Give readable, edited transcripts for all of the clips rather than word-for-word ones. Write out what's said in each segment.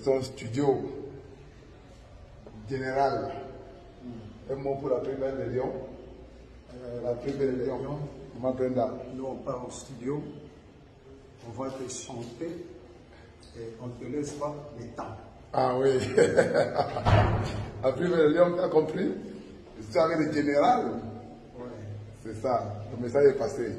son studio général. Un mot pour la première de Lyon. La première de Lyon. Ma Brenda. Nous, on part au studio, on va te chanter et on ne te laisse pas le temps. Ah oui. La première de Lyon, tu as compris? C'est avec le général. Ouais. C'est ça. Le message est passé.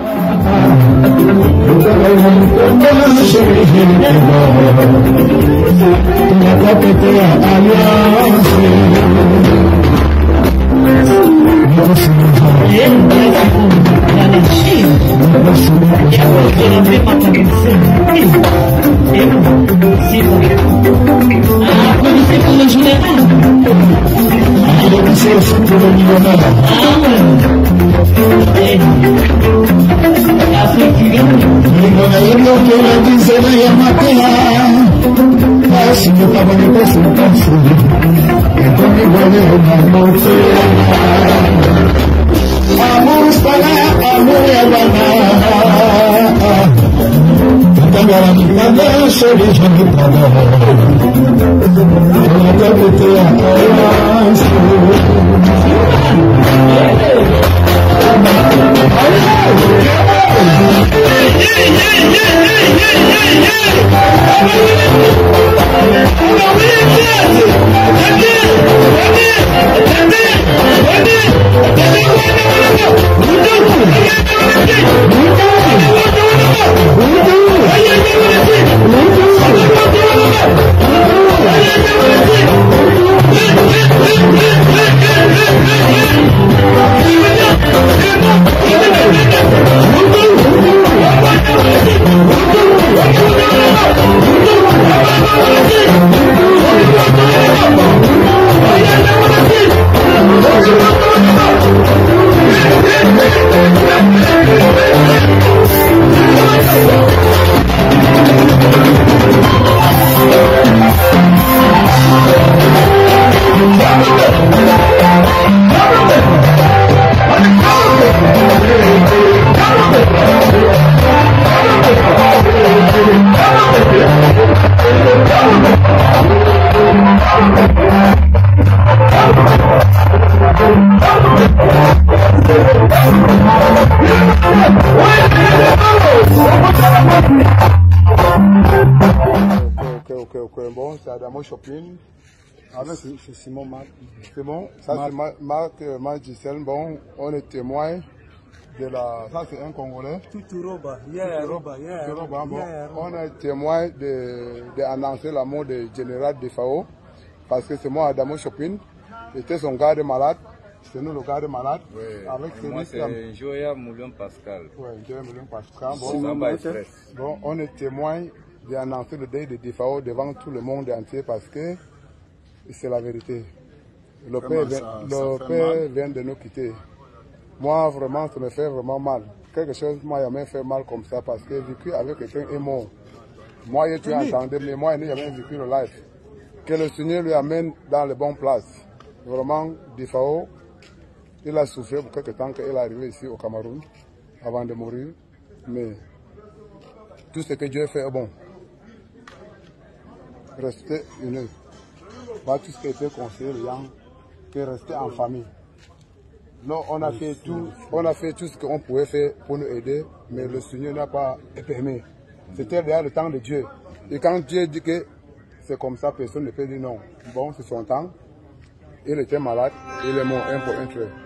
Ok. Bon, c'est Adamo Shopping. C'est Simon Marc. C'est bon. Ça, c'est Marc Gisèle. Bon, on est témoin de la. Ça, c'est un Congolais. Tuturoba. Bon, on est témoin d'annoncer la mort du général de Fao. Parce que c'est moi, Adamo Shopping. C'était son garde malade. C'est nous le garde malade. Oui. Avec moi, c'est Joya Moulin Pascal. Oui, Joya Moulin Pascal. Bon, on est témoin d'annoncer le deuil de Defao devant tout le monde entier parce que c'est la vérité. Le père vient de nous quitter. Moi, vraiment, ça me fait vraiment mal. Quelque chose m'a jamais fait mal comme ça parce que vécu avec quelqu'un est mort. Moi, tu entendais, mais moi, il n'y a jamais vécu le life. Que le Seigneur lui amène dans les bonnes places. Vraiment, Defao, il a souffert pour quelque temps qu'il est arrivé ici au Cameroun avant de mourir. Mais tout ce que Dieu fait est bon. Rester unis. Pas tout ce qui a été conseillé, les gens, que rester en famille. Non, on a fait tout ce qu'on pouvait faire pour nous aider, mais le Seigneur n'a pas permis. C'était déjà le temps de Dieu. Et quand Dieu dit que c'est comme ça, personne ne peut dire non. Bon, c'est son temps. Il était malade, il est mort un pour un trait.